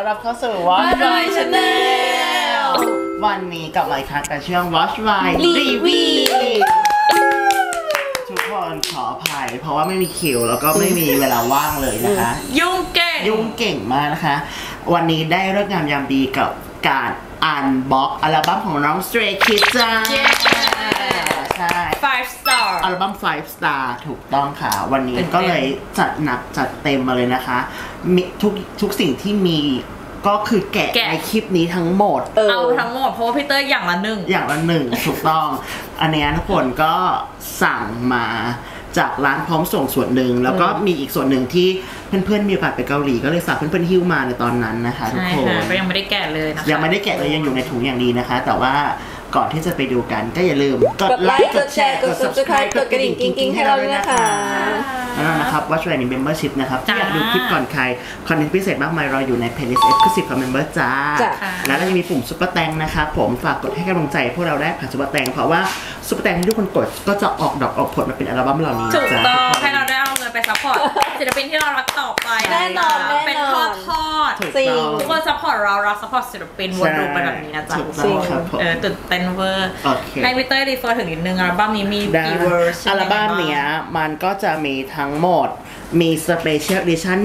รับเข้าสู่ Watch My Channel วันนี้กลับมาอีกครั้งกับช่วง Watch My Review ทุกคนขออภัยเพราะว่าไม่มีคิวแล้วก็ไม่มีเวลาว่างเลยนะคะยุ่งเก่งมากนะคะวันนี้ได้เลิกงามยามดีกับการอันบ็อกอัลบั้มของน้อง Stray Kids จ้าใช่ 5 star อัลบั้ม5 star ถูกต้องค่ะวันนี้ก็เลยจัดหนักจัดเต็มมาเลยนะคะมีทุกสิ่งที่มีก็คือแกะในคลิปนี้ทั้งหมดเอาทั้งหมดเพราะว่าพี่เต้ยอย่างละหนึ่งถูกต้องอันนี้ทุกคนก็สั่งมาจากร้านพร้อมส่งส่วนหนึ่งแล้วก็มีอีกส่วนหนึ่งที่เพื่อนๆมีโอกาสไปเกาหลีก็เลยฝากเพื่อนๆหิ้วมาในตอนนั้นนะคะทุกคนก็ยังไม่ได้แกะเลยนะคะยังไม่ได้แกะเลยยังอยู่ในถุงอย่างดีนะคะแต่ว่าก่อนที่จะไปดูกันก็อย่าลืมกดไลค์กดแชร์กด subscribe กดกระดิ่งกิ๊งๆให้เราด้วยนะคะนะครับWatch My Membership นะครับที่อยากดูคลิปก่อนใครคอนเทนต์พิเศษมากมายรออยู่ใน playlist exclusive ของ member จ้าแล้วก็ยังมีปุ่มซุปเปอร์แตงนะครับผมฝากกดให้กำลังใจพวกเราได้ผ่านซุปเปอร์แตงเพราะว่าซุปเปอร์แตงที่ทุกคนกดก็จะออกดอกออกผลมาเป็นอัลบั้มเหล่านี้ถูกต้องให้เราได้เอาเงินไปซัพพอร์ตศิลปินที่เรารักต่อไปแน่นอนเป็นทอดทุกคนซัพพอร์ตเราซัพพอร์ตศิลปินวนลูปไปแบบนี้นะจ๊ะตื่นเต้นเวอร์ให้พี่เต้ยรีเฟอร์ถึงนิดนึงอัลบั้มนี้มีกี่เวอร์ชันอัลบั้มเนี้ยมันก็จะมีทั้งหมดมี Special Edition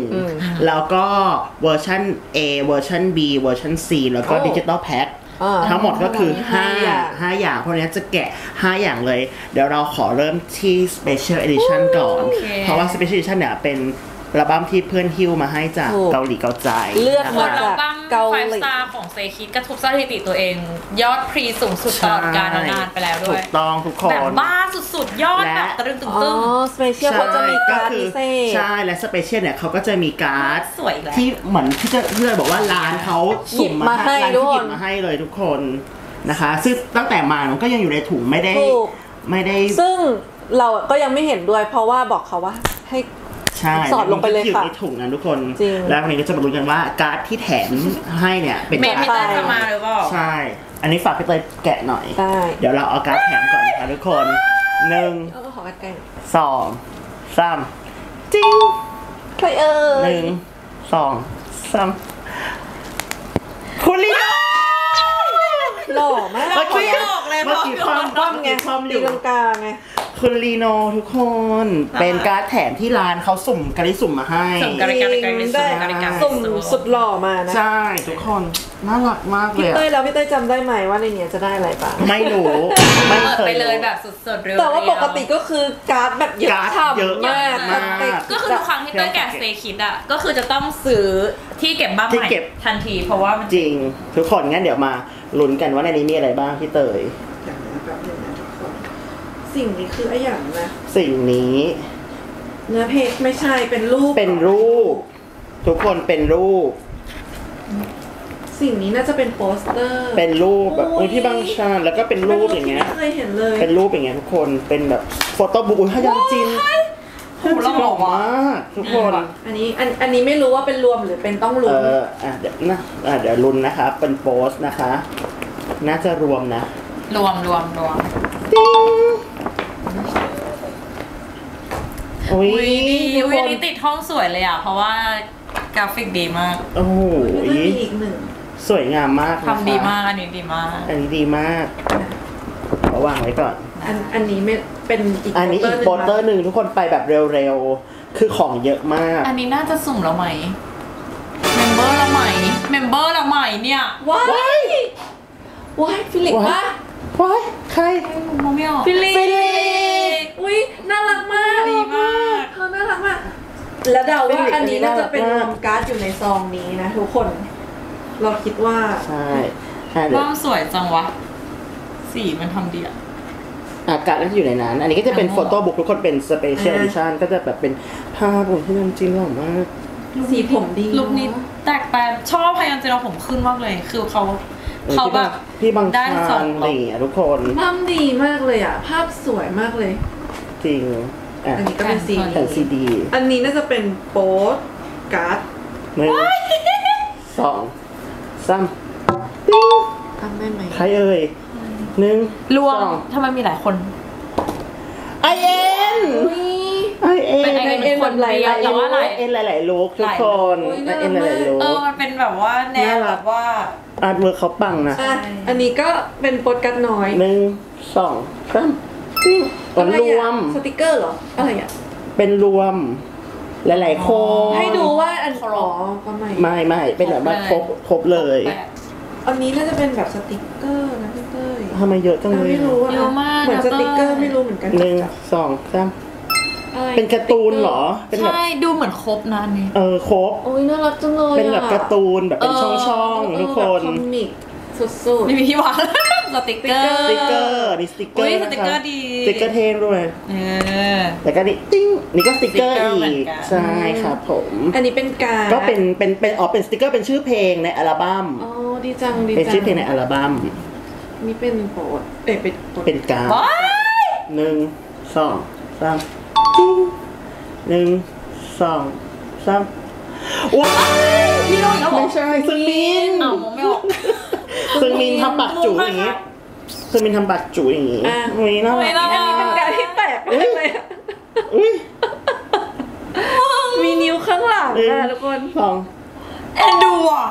1แล้วก็เวอร์ชัน A เวอร์ชัน B เวอร์ชัน C แล้วก็ Digital Pack ทั้งหมดก็คือ5อย่างพวกนี้จะแกะ5อย่างเลยเดี๋ยวเราขอเริ่มที่ Special Edition ก่อนเพราะว่า Special Edition เนี่ยเป็นอัลบั้มที่เพื่อนฮิ้วมาให้จากเกาหลีเกาใจเลือกมาจากเกาหลี 5 star ของเซคิดกระทุบสถิติตัวเองยอดพรีสูงสุดตลอดกาลนานไปแล้วด้วยถูกต้องทุกคนแบบบ้าสุดๆยอดแบบตะลึงตึงสเปเชียลเขาจะมีการ์ดพิเศษใช่และสเปเชียลเนี่ยเขาก็จะมีการ์ดที่เหมือนที่เพื่อนบอกว่าร้านเขาสุ่มมาให้ร้านที่หยิบมาให้เลยทุกคนนะคะซึ่งตั้งแต่มามันก็ยังอยู่ในถุงไม่ได้ซึ่งเราก็ยังไม่เห็นด้วยเพราะว่าบอกเขาว่าให้สอดลงไปเลยค่ะในถุงนะทุกคนแล้ววันนี้ก็จะมาดูกันว่าการ์ดที่แถมให้เนี่ยเป็นการ์ดพี่เต้ยจะมาหรือเปล่าใช่อันนี้ฝากพี่เต้ยแกะหน่อยเดี๋ยวเราเอาการ์ดแถมก่อนนะคะทุกคน1 2 3จิ้งใคร 1 2 3คุณลีหล่อมากเมื่อกี้ความไงความอยู่ตีลังกาไงคุณลีโนทุกคนเป็นการ์ดแถมที่ร้านเขาสุ่มมาให้สุ่มสุดหล่อมานะใช่ทุกคนน่ารักมากเลยพี่เต้ยแล้วพี่เต้ยจำได้ไหมว่าในนี้จะได้อะไรบ้างไม่รู้ไม่เคยไปเลยแบบสุดๆแต่ว่าปกติก็คือการ์ดแบบเยอะมากก็คือทุกครั้งที่เต้ยแกะเซคิดอ่ะก็คือจะต้องซื้อที่เก็บบ้านใหม่ทันทีเพราะว่ามันจริงทุกคนงั้นเดี๋ยวมาลุ้นกันว่าในนี้มีอะไรบ้างพี่เตยสิ่งนี้คืออะไรอย่างนะสิ่งนี้เนื้อเพจไม่ใช่เป็นรูปทุกคนเป็นรูปสิ่งนี้น่าจะเป็นโปสเตอร์เป็นรูปแบบที่บางชาแล้วก็เป็นรูปอย่างเงี้ยเคยเห็นเลยเป็นรูปอย่างเงี้ยทุกคนเป็นแบบโฟโต้บุ๊กฮยันจินเราบอกว่าทุกคนอันนี้ไม่รู้ว่าเป็นรวมหรือเป็นต้องลุ้นเดี๋ยวนะเดี๋ยวลุ้นนะคะเป็นโพสนะคะน่าจะรวมนะรวมอุ้ยนี่ติดห้องสวยเลยอ่ะเพราะว่ากราฟิกดีมากโอ้โหอีกหนึ่งสวยงามมากทำดีมากอันนี้ดีมากเอาวางไว้ก่อนอันนี้ไม่เป็นอีกโปสเตอร์หนึ่งทุกคนไปแบบเร็วๆคือของเยอะมากอันนี้น่าจะสุ่มแล้วไหมเมมเบอร์ละใหม่เนี่ยว้ายฟิลิปว้ายใครมองไม่ออกฟิลิปอุ้ยน่ารักมากดีมากเขาน่ารักมากแล้วเดาว่าอันนี้น่าจะเป็นรวมการ์ดอยู่ในซองนี้นะทุกคนเราคิดว่าใช่ว่าสวยจังวะสีมันทำดีการ์ดน่าจะอยู่ในนั้นอันนี้ก็จะเป็นโฟโต้บุ๊กทุกคนเป็นสเปเชียลดิชั่นก็จะแบบเป็นภาพผมที่จริงๆหล่อมากสีผมดีลุคนี้แตกต่างชอบพยัญชนะผมขึ้นมากเลยคือเขาแบบพี่บางชานนี่ทุกคนทำดีมากเลยอ่ะภาพสวยมากเลยจริงอันนี้ก็เป็นซีดีอันนี้น่าจะเป็นโป๊สการ์ด 1 2 3ติ๊งทำได้ไหมใครเอ่ย1 รวมทำไมมีหลายคนไอเอ็นเป็นเอ็นคนเดียวแต่ว่าเอ็นหลายๆลุคทุกคนเอ็นหลายๆลุคมันเป็นแบบว่าแนวแบบว่าอาร์ตเวิร์คเขาปังนะอันนี้ก็เป็นโปสการ์ดน้อย 1 2 3รวมสติกเกอร์เหรออะไรอ่ะเป็นรวมหลายๆคนให้ดูว่าอันขอก็ไม่เป็นแบบว่าครบเลยอันนี้น่าจะเป็นแบบสติกเกอร์นะพี่เต้ยทำไมเยอะจังเลยไม่รู้ว่าเหมือนสติกเกอร์ไม่รู้เหมือนกัน 1 2 3เป็นการ์ตูนเหรอใช่ดูเหมือนครบนะนี่ครบโอ้ยน่ารักจังเลยเป็นแบบการ์ตูนแบบเป็นช่องๆทุกคนคอมิกสุดๆนี่มีที่วางสติกเกอร์นี่สติกเกอร์สติกเกอร์ดีสติกเกอร์เท่ด้วยแต่ก็นี่ติ้งนี่ก็สติกเกอร์อีกใช่ครับผมอันนี้เป็นการก็เป็นเป็นสติกเกอร์เป็นชื่อเพลงในอัลบั้มอ๋อดีจังเป็นชื่อเพลงในอัลบั้มนี่เป็นโปรดเป็นการ1 2 3ติ้ง1 2 3ว้าวพี่น้องไม่ใช่ซึงมินมองไม่ออกซึงมินทำปากจุ๋อย่างนี้ซึงมินทำปากจุ๋อย่างนี้อุ้ยน่ารักอันนี้เป็นการที่แปลกเลยมีนิ้วข้างหลังนะทุกคนเอ็นดูอ่ะ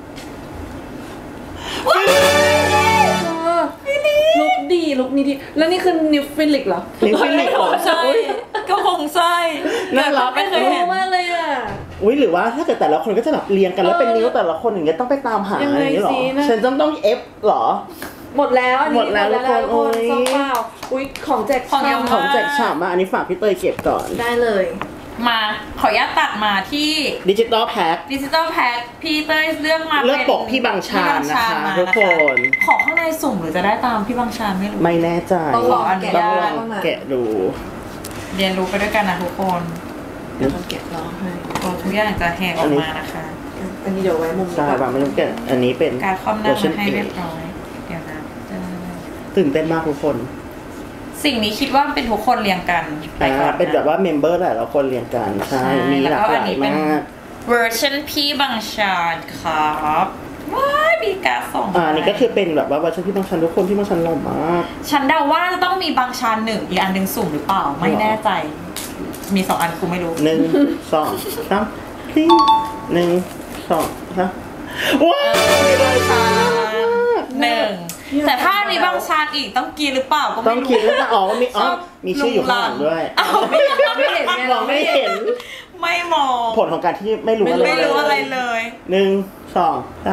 ลุกนี้ดีแล้วนี่คือนิวฟิลิกเหรอนิวฟิลิกเหรอใช่ก็คงใช่น่ารักไม่เคยเห็นมากเลยอ่ะหรือว่าถ้าเกิดแต่ละคนก็จะแบบเรียงกันแล้วเป็นนิ้วแต่ละคนอย่างเงี้ยต้องไปตามหาอย่างนี้หรอฉันต้องเอฟหรอหมดแล้วอันนี้หมดแล้วทุกคนโอ้ยซองเปล่าของแจกของแจกฉ่ำอันนี้ฝากพี่เตยเก็บก่อนได้เลยมาขออนุญาตตัดมาที่ดิจิตอลแพ็คพี่เต้ยเลือกมาเลือกปกพี่บางชานะคะทุกคนของข้างในสุ่มหรือจะได้ตามพี่บางชาไม่รู้ไม่แน่ใจต้องลองแกะดูเรียนรู้ไปด้วยกันนะทุกคนเดี๋ยวแกะลองให้ทุกอย่างจะแหกออกมานะคะอันนี้เดี๋ยวไว้มุมนี้ใช่ป่ะไม่ต้องแกะอันนี้เป็นการคอมหน้ามาให้เรียบร้อยเดี๋ยวนะตื่นเต้นมากทุกคนสิ่งนี้คิดว่าเป็นทุกคนเรียงกันเป็นแบบว่าเมมเบอร์หลายคนเรียงกันใช่มีหลากหลายมากเวอร์ชันพี่บางชาญครับว้ายมีการส่งนี่ก็คือเป็นแบบว่าเวอร์ชันพี่บางชาญทุกคนที่บางชาญหล่อมากฉันเดาว่าจะต้องมีบางชาญ1อีกอันหนึ่งสุ่มหรือเปล่าไม่แน่ใจมี2อันกูไม่รู้ 1 2 3ติ้ง1 2 3ว้าวบางชาญ1แต่ถ้ามีบางชาญอีกต้องกินหรือเปล่าก็ไม่รู้ต้องกินแล้วจะมีชื่ออยู่ข้างหลังด้วยไม่เห็นไม่เห็นไม่มองผลของการที่ไม่รู้อะไรเลย 1 2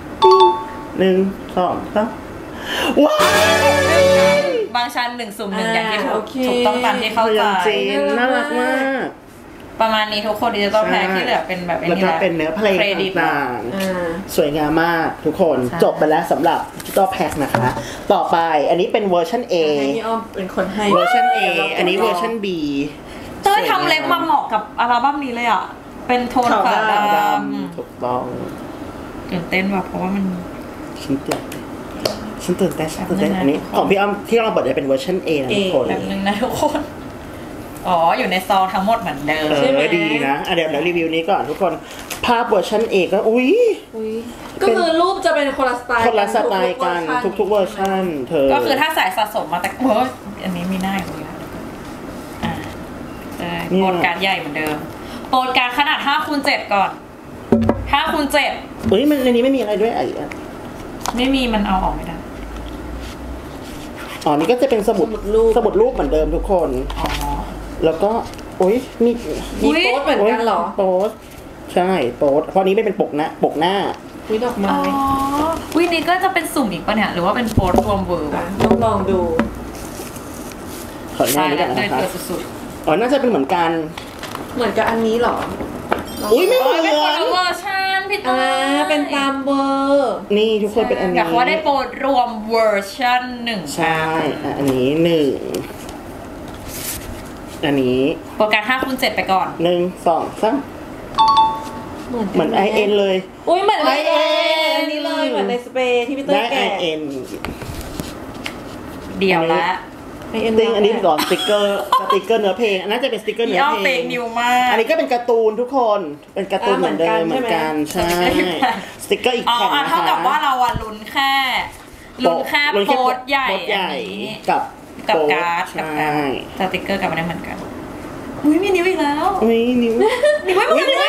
3 1 2 3ว้าวบางชาญ1สุ่ม1อย่างที่ถูกต้องตามที่เข้าใจน่ารักมากประมาณนี้ทุกคนดิจิตอลแพ็คที่เหลือเป็นแบบแล้วก็เป็นเนื้อเพลงต่างๆสวยงามมากทุกคนจบไปแล้วสำหรับดิจิตอลแพ็คนะคะต่อไปอันนี้เป็นเวอร์ชัน A นี่อ้อมเป็นคนให้เวอร์ชัน A อันนี้เวอร์ชัน B เต้ยทำเล็บมาเหมาะกับอัลบั้มนี้เลยอ่ะเป็นโทนขาวดำถูกต้องตื่นเต้นว่ะเพราะว่ามันฉันตื่นเต้นอันนี้ของพี่อ้อมที่เราเปิดได้เป็นเวอร์ชัน A นะทุกคนแบบนึงนะทุกคนอยู่ในซองทั้งหมดเหมือนเดิมใช่ไหมดีนะเดี๋ยวรีวิวนี้ก่อนทุกคนภาพเวอร์ชันเอกก็อุ้ยก็คือรูปจะเป็นคนละสไตล์กันทุกเวอร์ชันเธอก็คือถ้าสายสะสมมาแต่อันนี้มีหน้าอยู่เลยนะโปรดการ์ดใหญ่เหมือนเดิมโปรดการ์ดขนาด5x7ก่อน5x7 มันในนี้ไม่มีอะไรด้วยไม่มีมันเอาออกไม่ได้นี่ก็จะเป็นสมุดรูปเหมือนเดิมทุกคนแล้วก็มีโป๊สเหมือนกันเหรอโป๊สใช่โป๊สเพราะนี้ไม่เป็นปกหน้าดอกไม้นี่ก็จะเป็นสุ่มอีกป่ะเนี่ยหรือว่าเป็นโป๊สรวมเวอร์ต้องลองดูขอหน้านี้กันนะครับน่าจะเป็นเหมือนกันกับอันนี้เหรอไม่เหมือนเป็นคนละเวอร์ชันพี่ต้เป็นตามเวอร์นี่ทุกคนเป็นอันนี้อยากว่าได้โปรรวมเวอร์ชัน1 ใช่อันนี้1อันนี้โปรการ 5x7 ไปก่อน 1 2 3เหมือน IN เลยเหมือน IN อันนี้เลยเหมือนในสเปรย์ที่พี่เต้ยแกะ IN เดี๋ยวละอันนี้หลอดสติกเกอร์เนื้อเพลงน่าจะเป็นสติกเกอร์เนื้อเพลงเฟกนิวมากอันนี้ก็เป็นการ์ตูนทุกคนเป็นการ์ตูนเหมือนเดิมเหมือนกันใช่สติกเกอร์อีกแผ่นนะคะเท่ากับว่าเราลุ้นแค่โพสต์ใหญ่กับการ์ดกับสติกเกอร์กับมันได้เหมือนกันอุ้ยมีนิ้วอีกแล้วอุ้ยนิ้วนิ้วไม่เหมือนเลย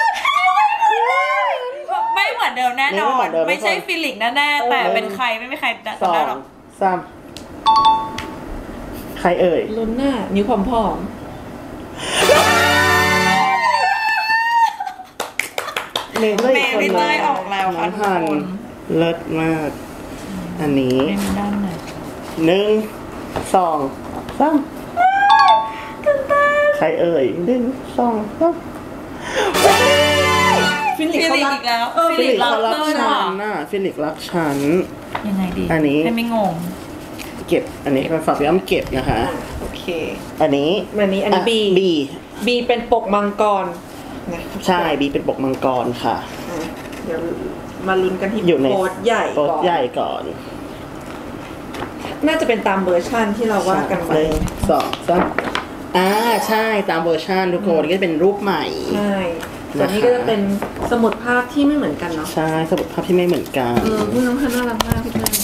ไม่เหมือนเดิมแน่นอนไม่ใช่ฟิลิกแน่ๆแต่เป็นใครไม่มีใครจำได้หรอก 2 3ใครเอ่ยลุ้นหน้านิ้วผอมเมย์ไม่ได้ออกแล้วค่ะทุกคนเลิศมาก อันนี้ไม่มีด้านไหน 1 2 3ใครเอ่ย1 2 3 ๆฟิลิฟิปลิกเขารัอีกกแล้วฟิฟิลิลิกกรักเขารักเตอร์ฉัว่ะนน่ะฟิลิกรักฉันยังไงดีอันนี้ให้ไม่งงเก็บอันนี้ฝากพี่อ้ำเก็บนะคะโอเคอันนี้อันนี้B B เป็นปกมังกรนะใช่บีเป็นปกมังกรค่ะเดี๋ยวมาลุ้นกันที่อยู่ในโพสต์ใหญ่โต๊ะก่อนใหญ่ก่อนน่าจะเป็นตามเวอร์ชันที่เราว่ากันไว้ 1 2 3ใช่ตามเวอร์ชันทุกคนก็จะเป็นรูปใหม่ใช่ส่วนนี้ก็จะเป็นสมุดภาพที่ไม่เหมือนกันเนาะใช่สมุดภาพที่ไม่เหมือนกันพี่น้องค่ะน่ารักมากพี่เต้ย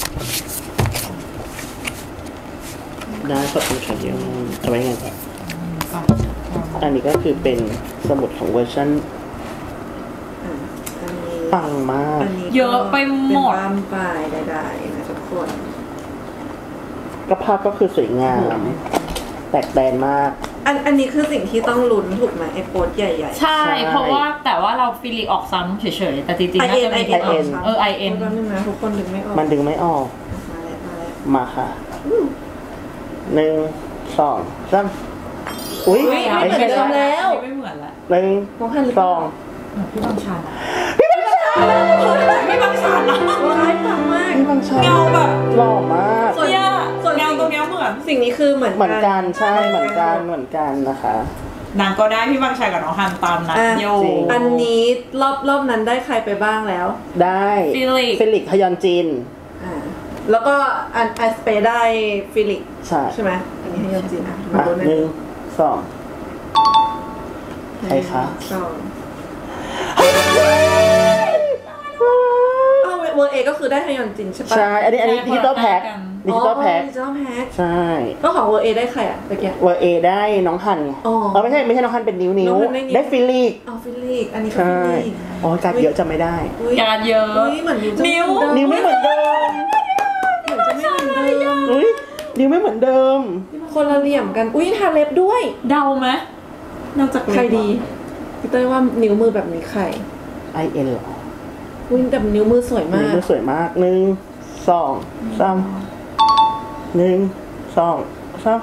ได้ขอบคุณค่ะเยอะเอาไว้ไงก่อนอันนี้ก็คือเป็นสมุดของเวอร์ชันอันนี้ปังมากอันนี้ก็เยอะไปหมดเป็นบ้านปลายใดๆนะทุกคนก็ภาพก็คือสวยงาม แตกแตนมากอันนี้คือสิ่งที่ต้องลุ้นถูกไหมไอ้โพสต์ใหญ่ๆใช่ เพราะว่าแต่ว่าเราฟิลิกออกซ้ำเฉยๆแต่จริงๆน่าจะมี IN IN แป๊บนึงนะทุกคนดึงไม่ออกมันดึงไม่ออกมาแล้วมาค่ะ1 2 3อุ้ยไม่เหมือนเดิมแล้วไม่เหมือนละน้องฮันหรือ 1 เปล่า 2 พี่บังชาญไม่บังสารนะร้ายปังมากพี่บังชาเงาแบบหล่อมากเนี่ยเงาตรงเนี้ยเหมือนสิ่งนี้คือเหมือนเหมือนกันใช่เหมือนกันนะคะนางก็ได้พี่บังชายกับน้องฮันตามนะโยจริงอันนี้รอบนั้นได้ใครไปบ้างแล้วได้ฟิลิกฮยอนจินแล้วก็อันไอสเปได้ฟิลิกใช่ใช่ไหมอันนี้ให้ยอนจีนอ่ะมาดูนะ 1 2 ใครคะสองอ้าวเวอร์เอก็คือได้ให้ยอนจินใช่ปะใช่ อันนี้ดิจิตอลแพ็คดิจิตอลแพ็คดิจิตอลแพ็คใช่ก็ของเวอร์เอได้ใครอ่ะเมื่อกี้เวอร์เอได้น้องฮันอ๋อไม่ใช่น้องฮันเป็นนิ้วน้องฮันได้นิ้วได้ฟิลิกอ๋อฟิลิกอันนี้ก็ใช่ฟิลิกอ๋อการเยอะจำไม่ได้อุ๊ยการเยอะอุ๊ยเหมือนนิ้วจะนิ้วเหมือนเดิมนิ้วไม่เหมือนเดิมเหมือนจะไม่เหมือนเดิมอุ้ยนิ้วไม่เหมือนเดิมคนละเหลี่ยมกันอุ้ยทาเล็บด้วยเดาไหมนอกจากใครดีพี่เต้ยว่านิ้วมือแบบนี้ใคร IN เหรออุ้ยแต่นิ้วมือสวยมานิ้วกมันสวยมาก1 2 3 1 2 3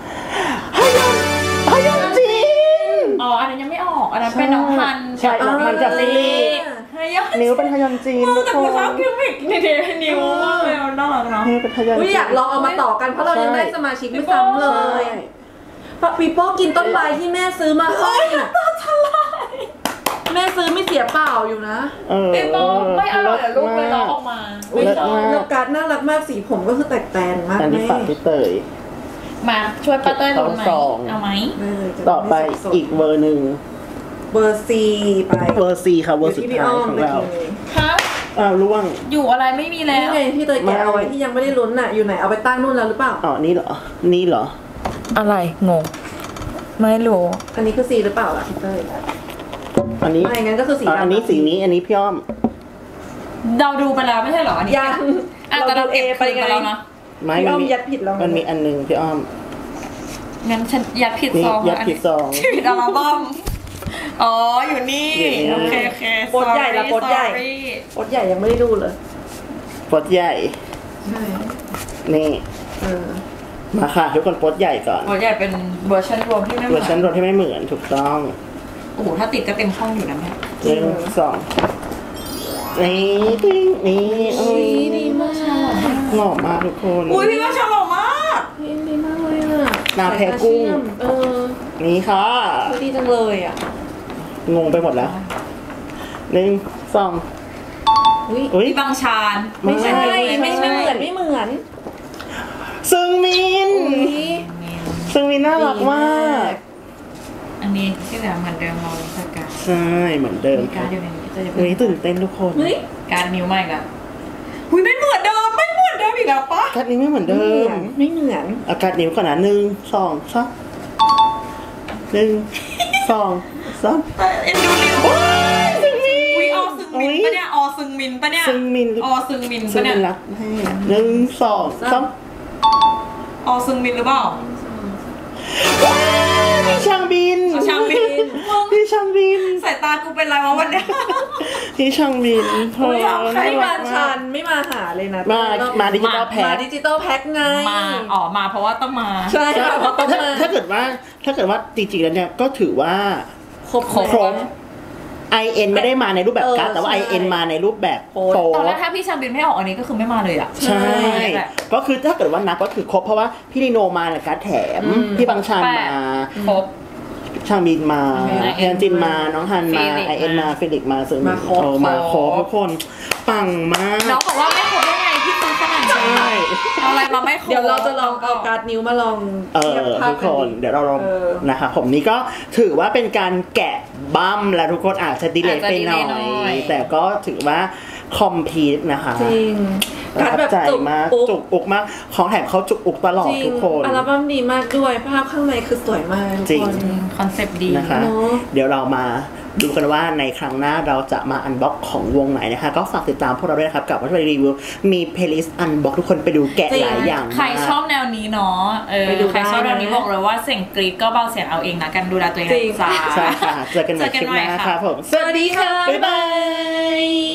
ฮยอนจินอ๋ออันนั้นยังไม่ออกอันนั้นเป็นน้องฮันใช่น้องฮันกับฟิลิกเฮ้ยนิ้วเป็นฮยอนจินแต่กูชอบคิวบิกนี่นิ้วมากเลยน่ารักเนาะนิ้วเป็นฮยอนอุ้ยจินอยากลองเอามาต่อกันเพราะเรายังได้สมาชิกไม่ซ้ำเลใช่ยปีโป้กินต้นไม้ที่แม่ซื้อมาให้น่ะแม่ซื้อไม่เสียเปล่าอยู่นะพี่โป้ไม่อร่อยลูกเลยร้องออกมาอุ้ยเลิศมากแล้วการ์ดน่ารักมากสีผมก็คือแตกแตนมากอันนี้แม่ฝากพี่เตยมาช่วยป้าเต้ยลุ้นไหมสองเอาไหมได้เลยจะต่อไปม่สับสนอีกเวอร์หนึ่งเบอร์ซีไปเวอร์ซีค่ะเวอร์สุดที่พี่ท้าอ้ยอมของเมื่อเรากี้นี้ฮะล่วงอยู่อะไรไม่มีแล้วนี่ไงที่เตยแกะเอาไว้ที่ยังไม่ได้ลุ้นน่ะอยู่ไหนเอาไปตั้งนู่นแล้วหรือเปล่าอ๋อนี่เหรอ นี่เหรออะไรงงไม่รู้อันนี้คือซีหรือเปล่าล่ะพี่เตยอันนี้ไม่งั้นก็คือสีดำอันนี้สีนี้อันนี้พี่อ้อมเราดูไปแล้วไม่ใช่เหรออันนี้ยังอ่ะแต่เราเก็บคืนไปแล้วนะไม่พี่มัอ้อน มมียัดผิดแล้วมันมีอันหนึงพี่อ้อมงั้นฉันยัดผิดนี่ซองยัดผิดซองผิดอัลบั้มอ๋ออยู่นี่อยู่นี่โอเคโอเคโพสต์ใหญ่ละโพสต์ใหญ่ sorry โพสต์ใหญ่ยังไม่ได้ดูเลยโปสใหญ่ใช่นี่เออมาค่ะทุกคนโปสใหญ่ก่อนโพสต์ใหญ่เป็นเวอร์ชันรวมที่ไม่เหเวมืออนร์ชันรถที่ไม่เหมือนถูกต้องโอ้โหถ้าติดก็เต็มห้องอยู่นะแม่ 1 2นี่ติ้งนี่อุ้ยดีมากหล่อมากทุกคนอุ้ยพี่ว่าฉลองมากดีมากเลยอ่ะหน้าแพ้กุ้งเออนี่ค่ะดีจังเลยอ่ะงงไปหมดแล้ว1 2 อุ้ยอุ้ยพี่บางชานไม่ใช่ไม่ใช่ไม่เหมือนไม่เหมือนซึงมินอุ้ยซึงมินน่ารักมากอันนี้ที่เหลือเหมือนเดิมเราเลยสักการใช่เหมือนเดิมมีการ์ดอยู่ในนี้จะวันนี้ตื่นเต้นทุกคนเฮ้ยการ์ดนิ้วใหม่ละหุยไม่เหมือนเดิมไม่เหมือนเดิมอีกแล้วปะกัดนี้ไม่เหมือนเดิมไม่เหมือนอากาศนิ้วก่อนนะ1 2 3 1 2 3 เอ็นดูลิวซึงมินอุ้ยออซึงมินปะเนี่ยออซึงมินปะเนี่ยซึงมินออซึงมินปะเนี่ยรักให้1 2 3 ออซึงมินหรือเปล่าพี่ช่างบินช่างบินพี่ช่างบินสายตากูเป็นไรวะวันเนี้ยพี่ช่างบินไม่มาชันไม่มาหาเลยนะมาดิจิตอลแพ็มาคดิจิตอลแพ็คไงมาเพราะว่าต้องมาใช่ค่ะเพราะต้องมาถ้าเกิดว่าจริงๆแล้วเนี่ยก็ถือว่าครบ IN ไม่ได้มาในรูปแบบการ์ดแต่ว่า IN มาในรูปแบบโฟตอนแรกถ้าพี่ชางบินไม่ออกอันนี้ก็คือไม่มาเลยอ่ะใช่ก็คือถ้าเกิดว่านับก็คือครบเพราะว่าพี่ลีโนมาในการ์ดแถมพี่บางชานมาครบช่างบินมาแอนจินมาน้องฮันมา IN มาฟิลิกมาซึ่งมาครบทุกคนปังมากน้องบอกว่าไม่ครบได้ไงพี่ซื้อขนาดนี้เอาอะไรมาไม่ครบเดี๋ยวเราจะลองเอาการ์ดนิ้วมาลองเทียบภาพทุกคนกันเดี๋ยวเราลองนะคะผมนี่ก็ถือว่าเป็นการแกะบั้มแล้วทุกคนอาจจะดีเลย์ไปหน่อยแต่ก็ถือว่าคอมพีทนะคะจริงการ์ดแบบจุกอกมากของแถมเขาจุกอกตลอดทุกคนอัลบั้มดีมากด้วยภาพข้างในคือสวยมากทุกคนคอนเซปต์ดีนะคะเดี๋ยวเรามาดูกันว่าในครั้งหน้าเราจะมาอันบ็อกของวงไหนนะคะก็ฝากติดตามพวกเราด้วยนะครับกับวัตถุรีวิวมีเพลย์ลิสต์อันบ็อกทุกคนไปดูแกะหลายอย่างใครชอบแนวนี้เนาะใครชอบแนวนี้บอกเลยว่าเสียงกรี๊ดก็เบาเสียงเอาเองนะกันดูแลตัวเองนะจ๊ะใช่ค่ะเจอกันใหม่คลิปหน้าค่ะผมสวัสดีค่ะบ๊ายบาย